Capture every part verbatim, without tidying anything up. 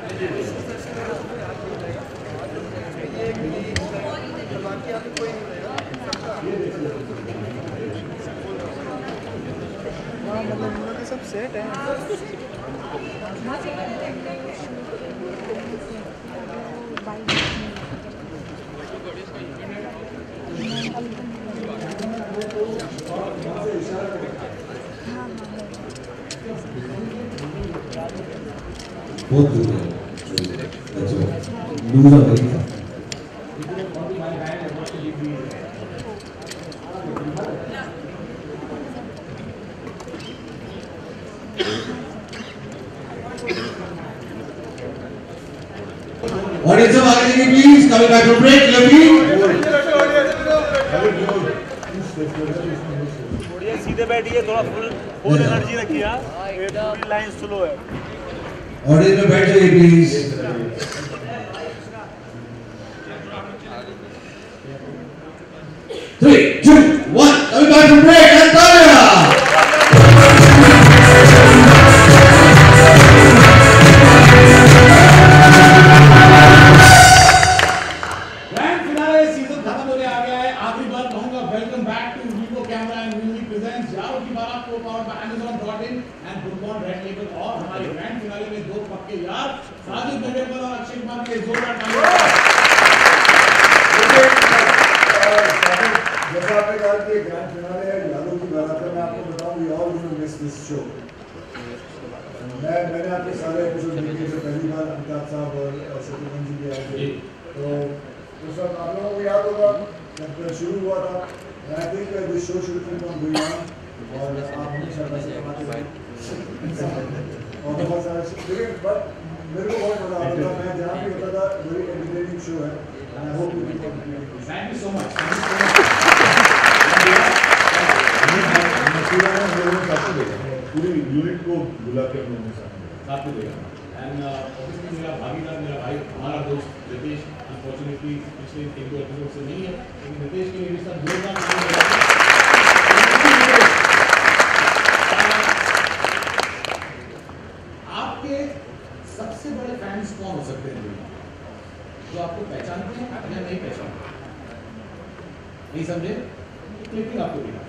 सब सेट है। बहुत दूर है। लूज हो गई था। Audience of Agni, please coming back from break. Lovely. सीधे बैठिए, थोड़ा फुल फुल एनर्जी रखिए। पूरी लाइन स्लो है। Audience में बैठ जाइए please. Three, two, one. Coming back from break. Antalya. मैं मैंने आपके सारे एपिसोड देखे जो पहली बार अमिताभ साहब और शत्रुघ्न जी के आए थे, तो उस वक्त आप लोगों को याद होगा जब शुरू हुआ था, I think this show should be on going on, और आप हमेशा पैसे कमाते रहे और बहुत सारा लेकिन बट मेरे को बहुत मजा आता था। मैं जहाँ भी होता था वेरी एंटरटेनिंग शो है, and I hope you will continue. Thank you so much. पूरी यूनिट को बुला के अपने साथ साथ में देगा एंड ऑब्वियसली मेरा भागीदार मेरा भाई हमारा दोस्त रितेश अनफॉर्चुनेटली पिछले एक दो एपिसोड से नहीं है, लेकिन रितेश के लिए भी सब जोरदार आपके सबसे बड़े फैंस कौन हो सकते हैं जो आपको पहचानते हैं या नहीं पहचानते? नहीं समझे? क्लिपिंग आपको दिखा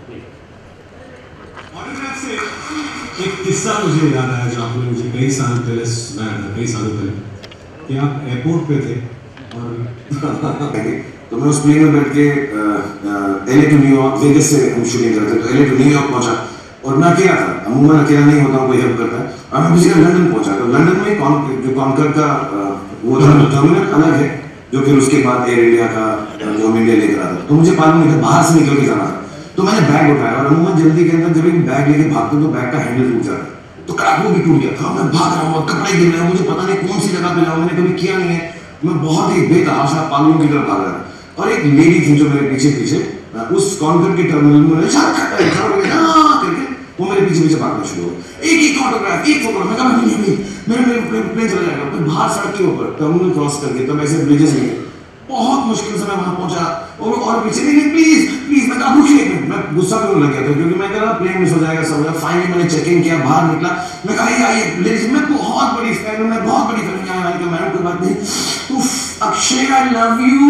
एक किस्सा मुझे याद आया जो आपने मुझे कई साल पहले सुनाया था, कई सालों पहले कि आप एयरपोर्ट पे थे और तो मैं उस प्लेन में बैठ के L A to New York, Vegas से हम शूटिंग करते थे, तो एल ए टू न्यूयॉर्क पहुंचा और मैं अकेला था। अमूमन अकेला नहीं होता हूँ, कोई हेल्प करता है, और मैं बेसिकली लंदन पहुंचा। तो लंदन में कॉन जो कॉन्कर का वो टर्मिनल अलग है, जो फिर उसके बाद एयर इंडिया का जो हम इंडिया लेकर आता, तो मुझे मालूम नहीं था, बाहर से निकल के जाना था। तो मैंने बैग उठाया और अमूमन जल्दी के अंदर जब एक बैग लेके भागते तो बैग का हैंडल टूट जाता, तो वो भी टूट गया था। मैं भाग रहा हूँ, कपड़े गिर रहे हैं, मुझे पता नहीं कौन सी जगह पे जाऊँ, मैंने कभी किया नहीं है। मैं बहुत ही बेतहाशा पागलों की तरफ भाग रहा था और एक लेडी थी जो मेरे पीछे पीछे उस कॉन्कर के टर्मिनल में करके वो मेरे पीछे पीछे भागना शुरू हो। एक एक ऑटोग्राफ, एक फोटो, मैं कहा नहीं नहीं मेरे मेरे प्लेन चला जाएगा। फिर बाहर सड़क के ऊपर टर्मिनल क्रॉस करके तब ऐसे ब्रिजेस नहीं, बहुत मुश्किल से मैं वहां पहुंचा और और पीछे नहीं प्लीज प्लीज मैं कहा रुकिए, मैं गुस्सा करने लग गया था क्योंकि मैं कह रहा प्लेन मिस हो जाएगा सब। फाइनली मैंने चेक इन किया, बाहर निकला, मैं कहा आइए लेडीज, मैं बहुत बड़ी फैन हूं, मैं बहुत बड़ी फैन हूं। यहाँ आने का मैडम कोई बात नहीं, उफ अक्षय आई लव यू।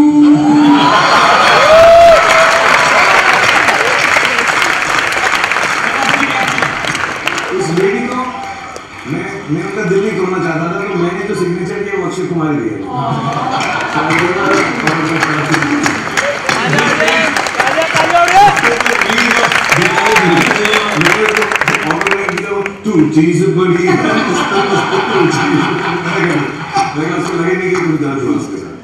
उस लेडी को मैं मैं उनका दिल नहीं तोड़ना चाहता था, तो मैंने जो सिग्नेचर किया वो अक्षय कुमार दिया। तू चीज बड़ी लगे नहीं कि तुम जान दो उसके साथ।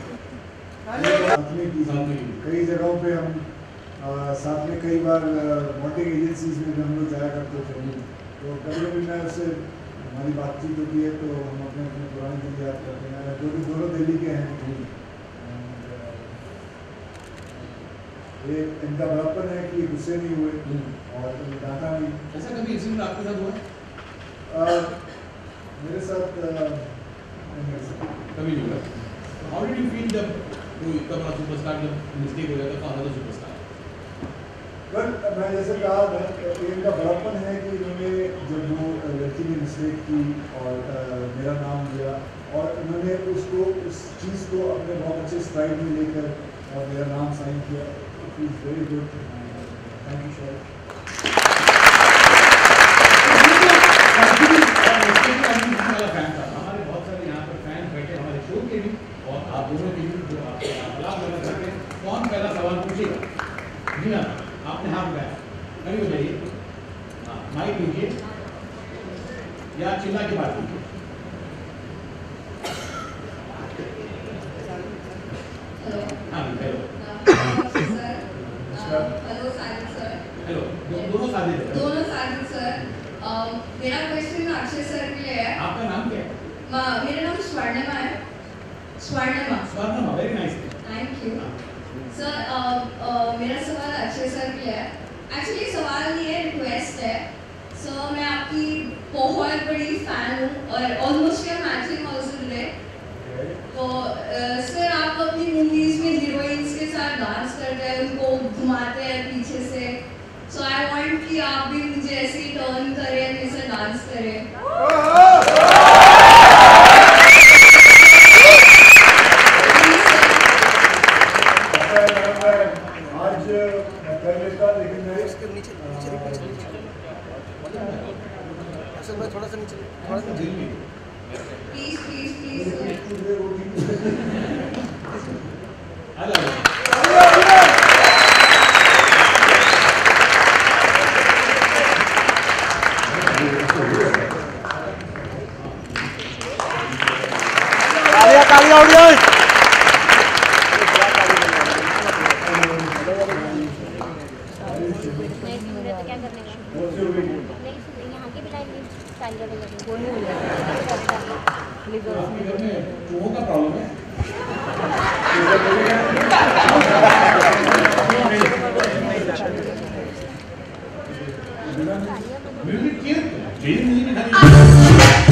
कई जगहों पे हम साथ में कई बार मॉडलिंग एजेंसीज में हम लोग जाया करते थे, तो कभी कभी मैं उससे हमारी बातचीत होती है तो हम अपने अपने पुराने दिन याद करते हैं, जो कि दोनों दिल्ली के हैं। ये इनका बड़प्पन है कि गुस्से नहीं हुए और डांटा नहीं। ऐसा कभी इंसिडेंट आपके साथ हुआ? मेरे साथ कभी नहीं हुआ। हाउ डिड यू फील जब कोई इतना बड़ा सुपरस्टार जब मिस्टेक हो जाता था, अनदर सुपरस्टार? पर मैं जैसे कहा था इनका बड़प्पन है कि इन्होंने जब वो लड़की ने मिस्टेक की और uh, मेरा नाम लिया और उन्होंने उसको उस चीज़ को अपने बहुत अच्छे स्ट्राइड में लेकर और मेरा नाम साइन किया. It is very good. Thank you sir. हमारे बहुत सारे यहाँ पर फैन बैठे हमारे शो के भी और आप दोनों के भी जो आपसे वार्तालाप करना चाहते हैं. कौन पहला सवाल पूछेगा? जी हाँ, आपने हाथ उठाया. खड़ी हो जाइए. हाँ, माइक लीजिए या चिल्ला के बात कीजिए. हाँ hello. Hello Sajid sir. Hello. दोनों साजिद हैं. दोनों साजिद सर. मेरा क्वेश्चन अक्षय सर के लिए है. आपका नाम क्या है? मेरा नाम स्वर्णिमा है. Swarnima. Swarnima, very nice. Thank you sir. मेरा सवाल अक्षय सर के लिए है. एक्चुअली सवाल नहीं है, रिक्वेस्ट है. सो so, मैं आपकी बहुत बड़ी फैन हूँ और ऑलमोस्ट या मैचिंग ऑल्सो टुडे. तो सर आप अपनी मूवीज में हीरोइंस के साथ डांस करते हैं, उनको घुमाते हैं पीछे से. सो आई वांट कि आप भी मुझे ऐसे ही टर्न करें, मेरे से डांस करें. आज कर लेता लेकिन मैं इसके नीचे नीचे असल में थोड़ा सा नीचे थोड़ा सा नीचे प्लीज प्लीज प्लीज तालियां तालियां ऑडियंस. क्या करने का नहीं यहाँ की भी लाइन स्टाइल करने लगी. वो नहीं चूहों का प्रॉब्लम है. म्यूजिक क्यों चेंज नहीं खाली.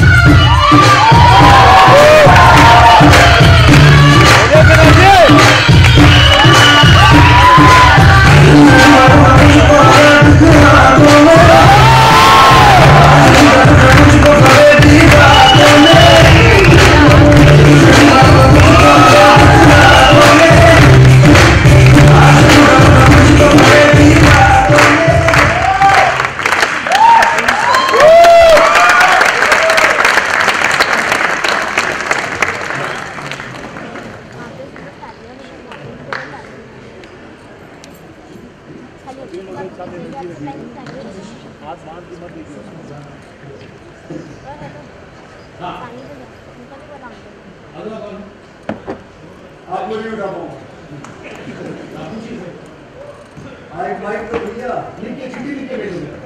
आप लोग उठा पाओ. माइक माइक तो भैया लिख के चिट्ठी लिख के भेजोगे.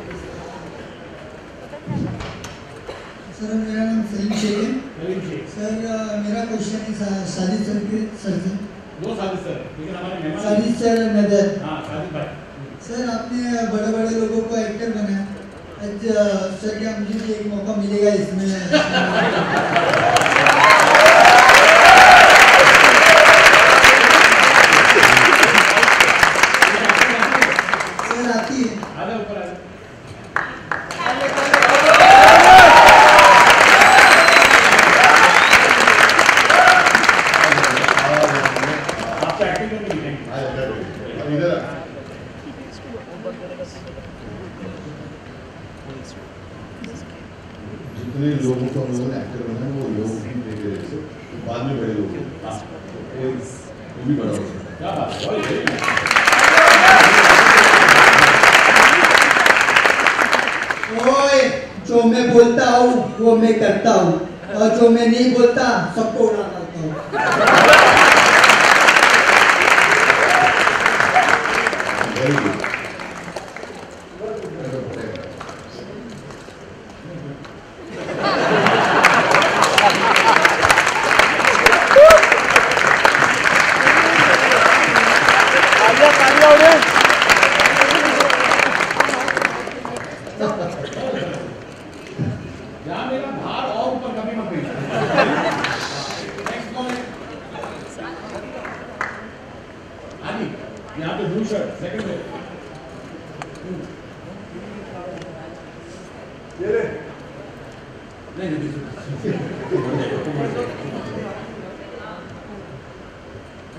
सर मेरा नाम सलीम शेख है. सलीम शेख. सर मेरा क्वेश्चन है साजिद सर के सर से. दो साजिद सर लेकिन हमारे मेहमान साजिद सर नदर. हाँ साजिद भाई. सर आपने बड़े बड़े लोगों को एक्टर बनाया. सर क्या मुझे भी एक मौका मिलेगा इसमें? सर आती है. आजा ऊपर आजा. आपका एक्टिंग करने की थैंक यू. इधर जितने लोगों को हम लोगों ने एक्टर बनाया वो लोग भी देखे रहे थे. बाद में बड़े लोग वो भी बड़ा हो सकता है. क्या बात है. ओए जो मैं बोलता हूँ वो मैं करता हूँ और जो मैं नहीं बोलता सबको उड़ा करता हूँ. Very good. तालियां तालियां ऑडियंस. यहाँ मेरा भार और ऊपर कभी मत भेजना. नेक्स्ट कौन है? हाँ जी यहाँ पे ब्लू शर्ट सेकंड में.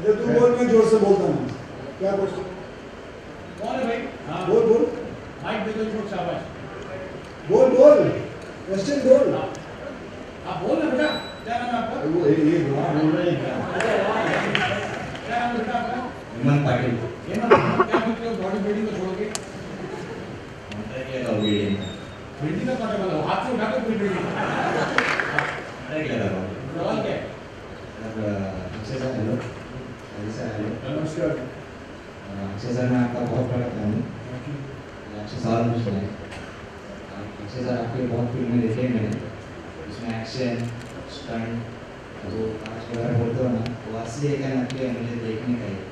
ये तू बोल, मैं जोर से बोलता हूँ। क्या क्वेश्चन? कौन है भाई? हाँ बोल बोल। माइक दे दो छोड़ शाबाश। बोल बोल। क्वेश्चन बोल। आप बोल ना बेटा, क्या नाम है आपका? वो ये ये बोल रहे हैं क्या? क्या नाम है बेटा आपका? हेमंत पाटिल। हेमंत, क्या बोलते हो बॉडी बिल्डिंग को छोड़ के? क्या था बिल्डिंग? बिल्डिंग का कौन है बोलो? हाथ से उठा के पूरी बिल्डिंग। अरे क्या था? सवाल क्या है? Akshay sir hello. Ajay sir hello. नमस्कार। अक्षय सर मैं आपका बहुत बड़ा फैन हूँ। अक्षय सर मुझे सुनाए। अक्षय सर आपकी बहुत फिल्में देखी है मैंने। उसमें एक्शन, स्टंट, वो पाँच बार बोलते हो ना, वो असली एक है नकली है, मुझे देखने का ही।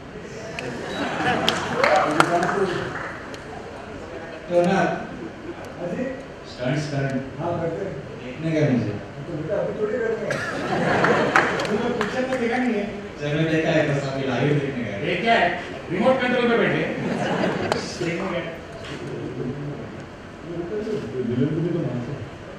तो ना अजी स्टंट स्टंट हाँ करते देखने का मुझे। तो बेटा अभी थोड़ी करते हैं। तुमने पिक्चर में देखा नहीं है? सर मैं देखा है, बस अभी लाइव देखने का है। ये क्या है? रिमोट कंट्रोल पे बैठे देखने का। विलन को भी तो मानते हैं।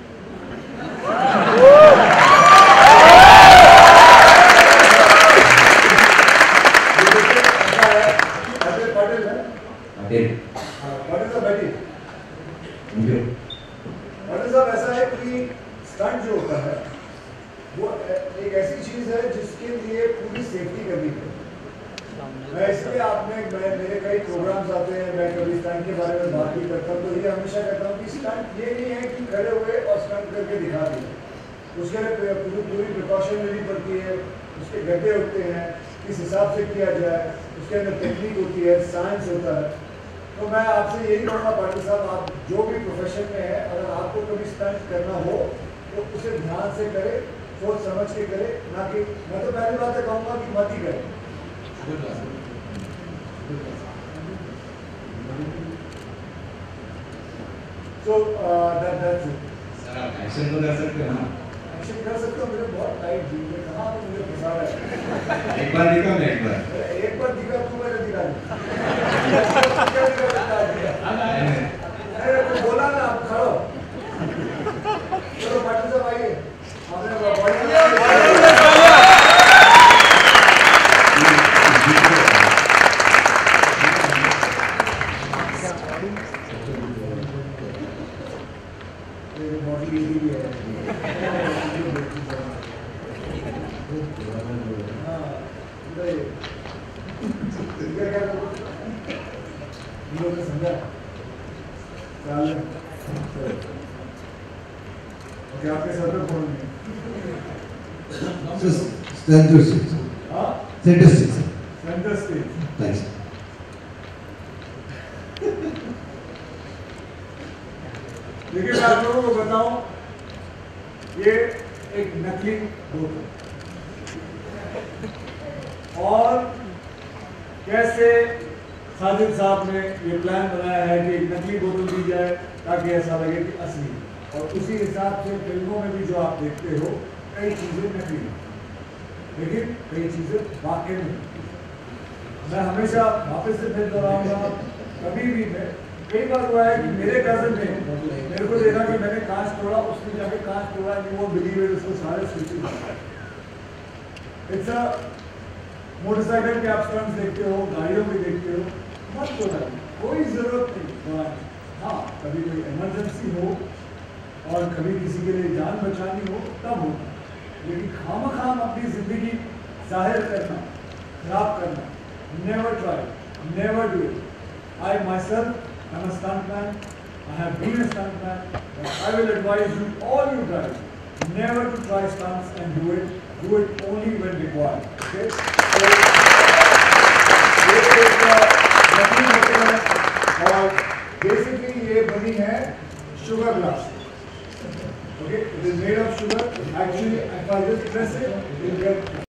पाटिल पाटिल है। पाटिल पाटिल साहब बैठिए। Thank you. पाटिल साहब ऐसा है कि स्टंट जो होता है वो एक ऐसी चीज है जिसके लिए पूरी सेफ्टी करनी पड़ती है। मैं इसलिए आपने मैं मेरे कई प्रोग्राम्स आते हैं, मैं कभी स्टंट के बारे में बात भी करता हूँ, तो ये हमेशा कहता हूँ कि स्टंट ये नहीं है कि खड़े हुए और स्टंट करके दिखा दिए। उसके लिए पूरी पूरी प्रिकॉशन लेनी पड़ती है, उसके गड्ढे होते हैं, किस हिसाब से किया जाए, उसके अंदर टेक्निक होती है, साइंस होता है। तो मैं आपसे यही कहूँगा पाटिल साहब, आप जो भी प्रोफेशन में है, अगर आपको कभी स्टंट करना हो तो उसे ध्यान से करें, सोच समझ के करें, ना कि मैं तो पहली बात कहूँगा कि मत ही करें। So uh, that that's it. Sir आप एक्शन तो कर सकते हो ना? एक्शन कर सकते हो, मुझे बहुत टाइट जी में कहाँ तो मुझे फंसा रहा है। एक बार दिखा मैं एक बार। एक बार दिखा तू मैंने दिखा दिया। अरे तो बोला ना आप खड़ो। चलो पाटिल साहब आइए। आपने बॉडी बॉडी भी है। हाँ इधर ये क्या क्या लोग ने समझा चाल ओके आपके सर पे फोन नहीं Center six. हाँ Center six. Center stage Thanks. देखिए मैं आप लोगों को बताऊं, ये एक नकली बोतल और कैसे साजिद साहब ने ये प्लान बनाया है कि एक नकली बोतल दी जाए ताकि ऐसा लगे कि असली, और उसी हिसाब से फिल्मों में भी जो आप देखते हो कई चीजें नकली, लेकिन कई चीजें वाकई में। मैं हमेशा वापस से फिर दोहराऊंगा, कभी भी मैं कई बार हुआ है कि मेरे कजन ने मेरे को देखा कि मैंने कांच तोड़ा, उसने जाके कांच तोड़ा, नहीं वो बिलीव है, उसको सारे स्विचेस। इट्स अ मोटरसाइकिल के आप स्टंट्स देखते हो, गाड़ियों में देखते हो, मत तोड़ा, कोई जरूरत नहीं तोड़ाने। हाँ कभी कोई इमरजेंसी हो और कभी किसी के लिए जान बचानी हो तब होता, लेकिन खामखाम अपनी जिंदगी जाहिर करना, खराब करना, never try, never do it. I myself am a stuntman. I have been a stuntman. But I will advise you, all you guys, never to try stunts and do it. Do it only when required. Okay? So, ये एक नकली बोतल है और basically ये बनी है sugar glass. Okay? It is made of sugar. Actually, if I just press it, it will get